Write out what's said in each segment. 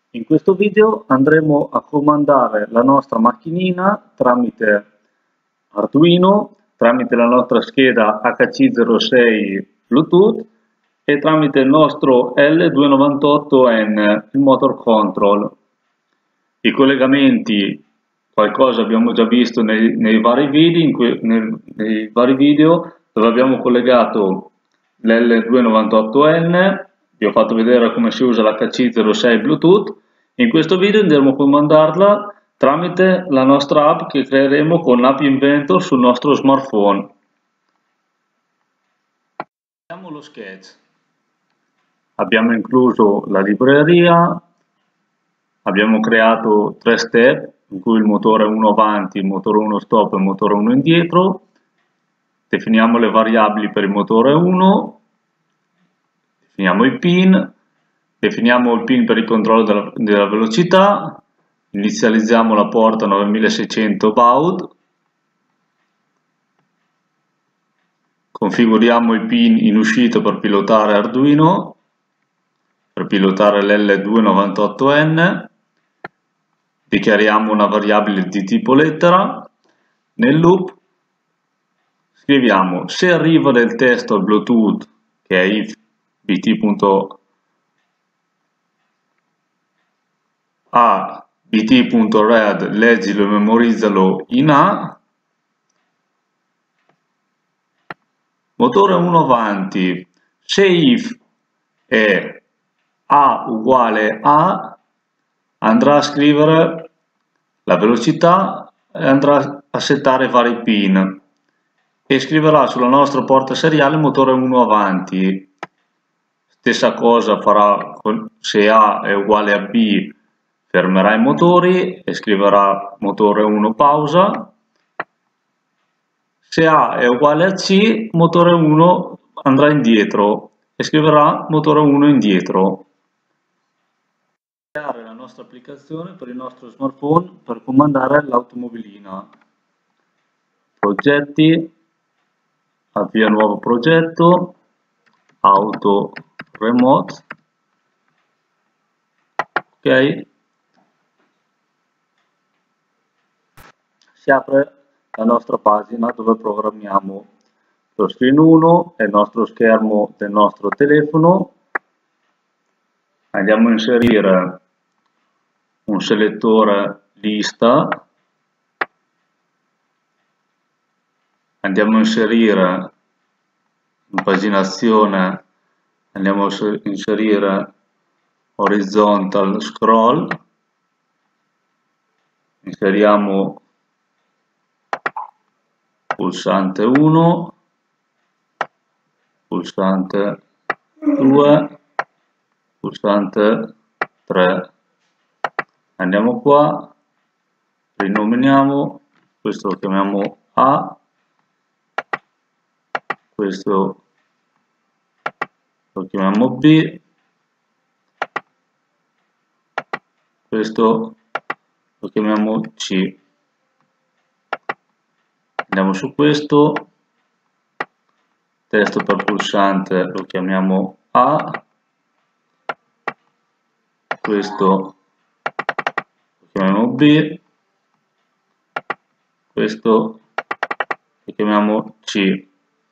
In questo video andremo a comandare la nostra macchinina tramite Arduino, tramite la nostra scheda HC06 Bluetooth e tramite il nostro L298N, il motor control. I collegamenti, qualcosa abbiamo già visto nei vari video dove abbiamo collegato l'L298N. Vi ho fatto vedere come si usa l'HC06 Bluetooth. In questo video andremo a comandarla tramite la nostra app che creeremo con App Inventor sul nostro smartphone. Vediamo lo sketch. Abbiamo incluso la libreria, abbiamo creato 3 step in cui il motore 1 avanti, il motore 1 stop e il motore 1 indietro. Definiamo le variabili per il motore 1, definiamo i pin, definiamo il pin per il controllo della velocità, inizializziamo la porta 9600 baud, configuriamo i pin in uscita per pilotare Arduino, per pilotare l'L298N, dichiariamo una variabile di tipo lettera, nel loop scriviamo se arriva del testo al Bluetooth, che è if bt.read, leggilo e memorizzalo in A, motore 1 avanti, se if è A uguale A, andrà a scrivere la velocità e andrà a settare vari pin e scriverà sulla nostra porta seriale motore 1 avanti. Stessa cosa farà se A è uguale a B, fermerà i motori e scriverà motore 1 pausa. Se A è uguale a C, motore 1 andrà indietro e scriverà motore 1 indietro. Creare la nostra applicazione per il nostro smartphone per comandare l'automobilina. Progetti, avvia nuovo progetto, auto remote, ok, si apre la nostra pagina dove programmiamo. Lo screen 1 è il nostro schermo del nostro telefono, andiamo a inserire un selettore lista, andiamo a inserire in paginazione, andiamo a inserire horizontal scroll, inseriamo pulsante 1, pulsante 2, pulsante 3, andiamo qua, rinominiamo, questo lo chiamiamo A, questo lo chiamiamo B, questo lo chiamiamo C. Andiamo su questo, testo per pulsante lo chiamiamo A, questo lo chiamiamo B, questo lo chiamiamo C.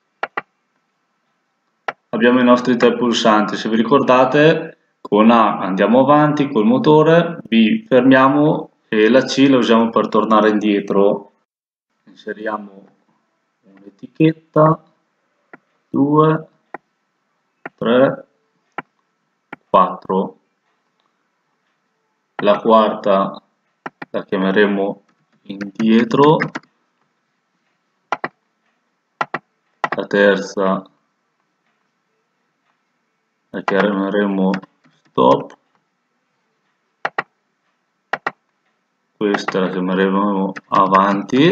Abbiamo i nostri 3 pulsanti, se vi ricordate con A andiamo avanti col motore, B fermiamo e la C la usiamo per tornare indietro. Inseriamo un'etichetta, 2, 3, 4. La quarta la chiameremo indietro, la terza la chiameremo stop, questa la chiameremo avanti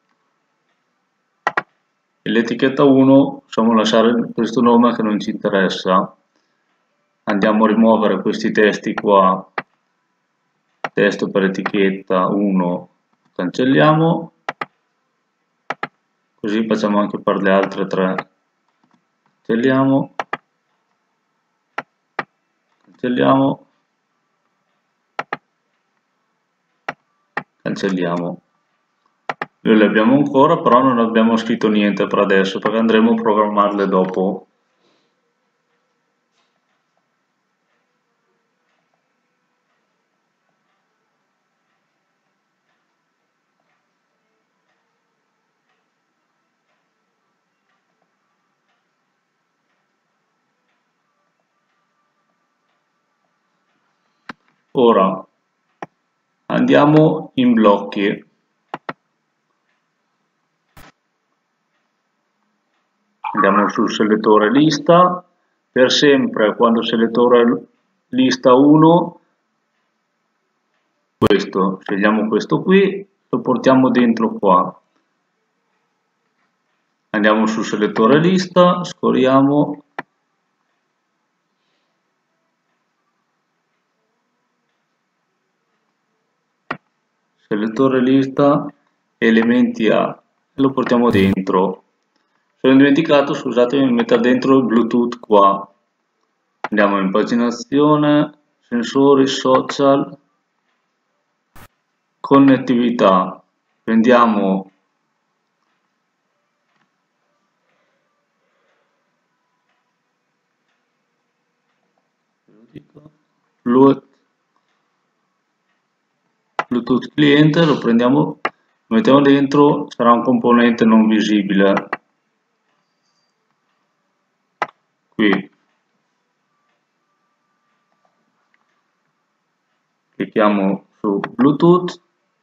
e l'etichetta 1 possiamo lasciare questo nome che non ci interessa. Andiamo a rimuovere questi testi qua, testo per etichetta 1 cancelliamo, così facciamo anche per le altre 3, cancelliamo, cancelliamo. Noi le abbiamo ancora, però non abbiamo scritto niente per adesso perché andremo a programmarle dopo. Ora andiamo in blocchi. Andiamo sul selettore lista, per sempre quando selettore lista 1, questo, scegliamo questo qui, lo portiamo dentro qua. Andiamo sul selettore lista, scorriamo, selettore lista, elementi A, e lo portiamo dentro. Sono dimenticato, scusatemi, di mettere dentro il Bluetooth qua. Andiamo in paginazione, sensori, social, connettività. Prendiamo Bluetooth cliente, lo prendiamo, lo mettiamo dentro, sarà un componente non visibile. Qui clicchiamo su Bluetooth,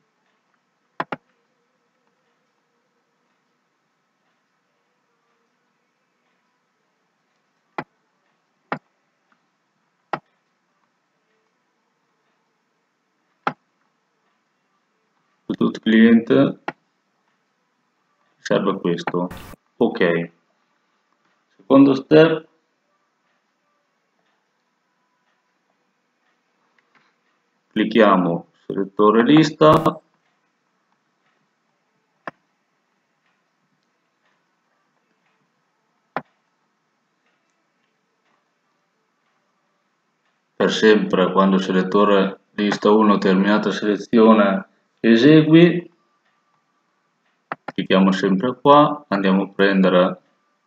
Bluetooth cliente, serve questo. Ok, secondo step, clicchiamo selettore lista, per sempre quando il selettore lista 1 terminata selezione esegui, clicchiamo sempre qua, andiamo a prendere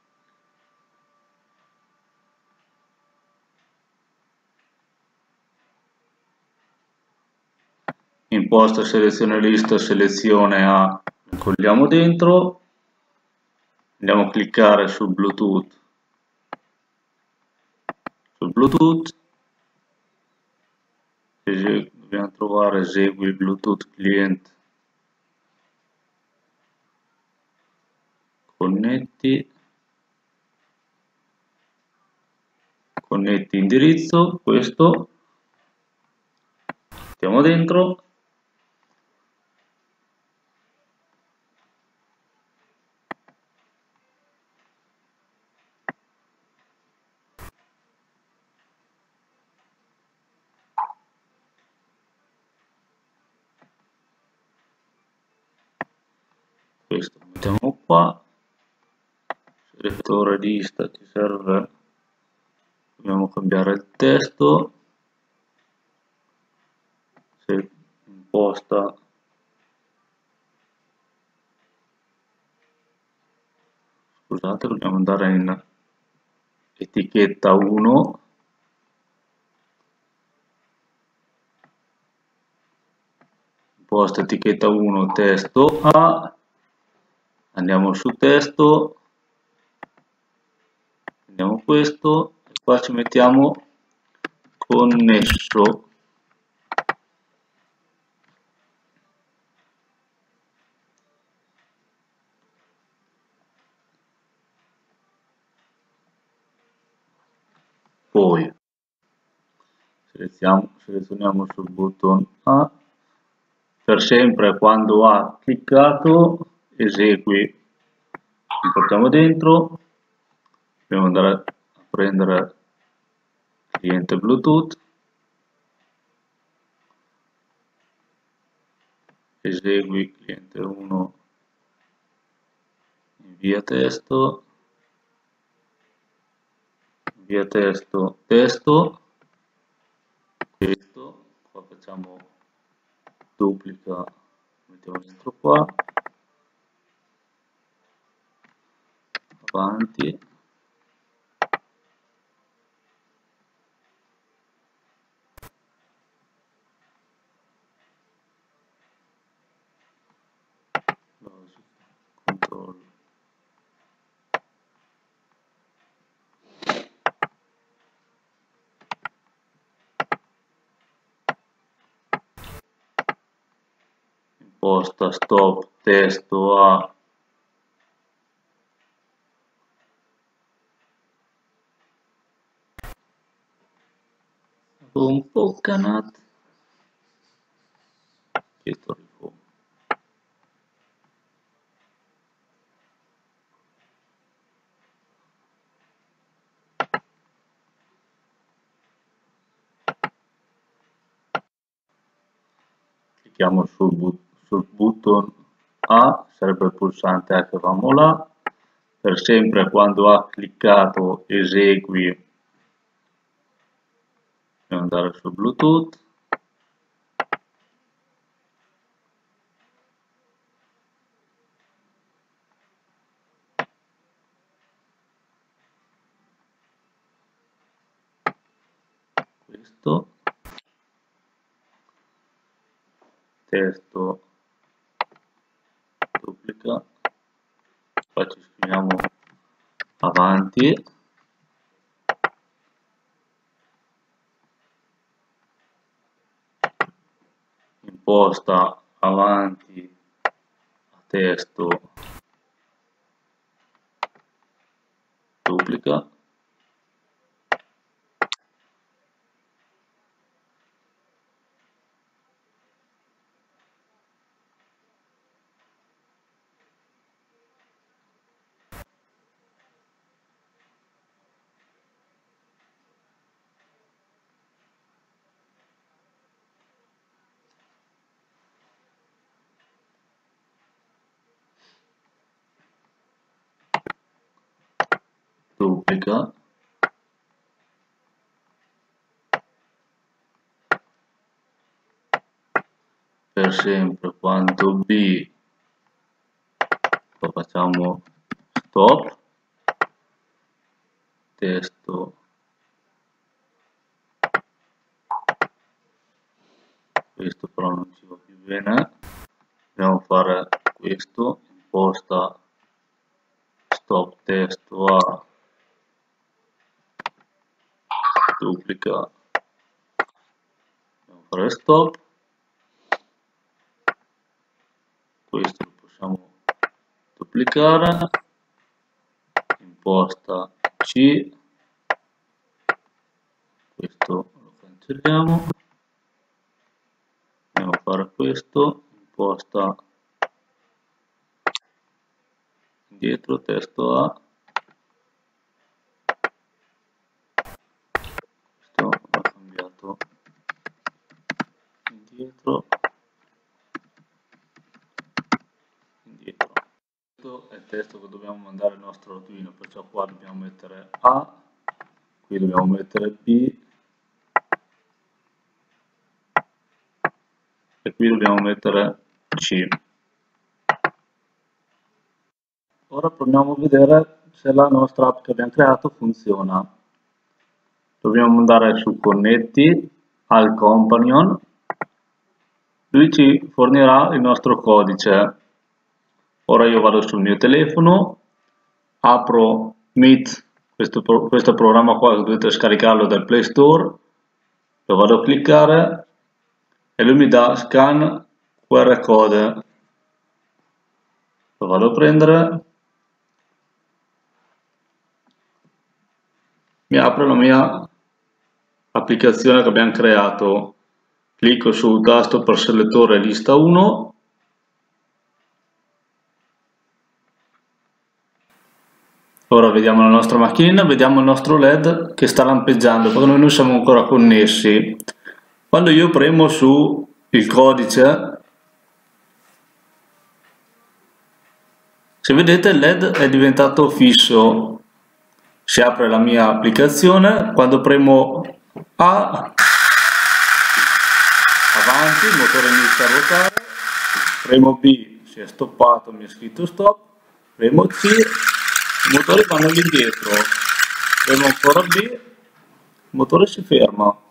imposta selezione lista, selezione A, incolliamo dentro, andiamo a cliccare sul Bluetooth, dobbiamo trovare esegui il Bluetooth client, connetti indirizzo, questo, mettiamo dentro, questo mettiamo qua, selettore lista ci serve, dobbiamo cambiare il testo, se imposta scusate, dobbiamo andare in etichetta 1, imposta etichetta 1 testo A, andiamo su testo, prendiamo questo e qua ci mettiamo connesso, poi selezioniamo sul button A, per sempre quando ha cliccato esegui, lo portiamo dentro, dobbiamo andare a prendere cliente Bluetooth, esegui cliente 1, invia testo, testo, questo, qua facciamo duplica mettiamo dentro qua, avanti, controllo, imposta stop testo a un po' canat dietro il fuoco. Clicchiamo sul button A, sarebbe il pulsante A che avevamo là, per sempre quando ha cliccato esegui e andare su Bluetooth. Questo testo duplica, poi ci scriviamo avanti, imposta avanti a testo duplica, duplica, per sempre quando B, poi facciamo stop, testo, questo però non ci va più bene, dobbiamo fare questo, imposta stop testo a duplica, dobbiamo fare stop, questo lo possiamo duplicare, imposta C, questo lo cancelliamo, andiamo a fare questo, imposta indietro, testo A, questo l'ho cambiato indietro, questo è il testo che dobbiamo mandare al nostro Arduino, perciò qua dobbiamo mettere A, qui dobbiamo mettere B e qui dobbiamo mettere C. Ora proviamo a vedere se la nostra app che abbiamo creato funziona. Dobbiamo andare su connetti al companion, lui ci fornirà il nostro codice. Ora io vado sul mio telefono, apro Meet, questo programma qua che dovete scaricarlo dal Play Store, lo vado a cliccare e lui mi dà scan QR code, lo vado a prendere, mi apre la mia applicazione che abbiamo creato, clicco sul tasto per selettore lista 1, ora vediamo la nostra macchinina, vediamo il nostro LED che sta lampeggiando perché noi non siamo ancora connessi. Quando io premo su il codice, se vedete il LED è diventato fisso, si apre la mia applicazione, quando premo A, avanti, il motore inizia a ruotare, premo B si è stoppato, mi è scritto stop, premo C, i motori vanno all'indietro, premo ancora B, il motore si ferma.